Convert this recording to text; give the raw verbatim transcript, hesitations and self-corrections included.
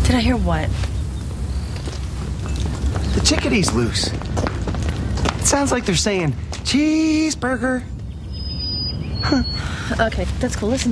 Did I hear what? The chickadee's loose. It sounds like they're saying, cheeseburger. Okay, that's cool. Listen.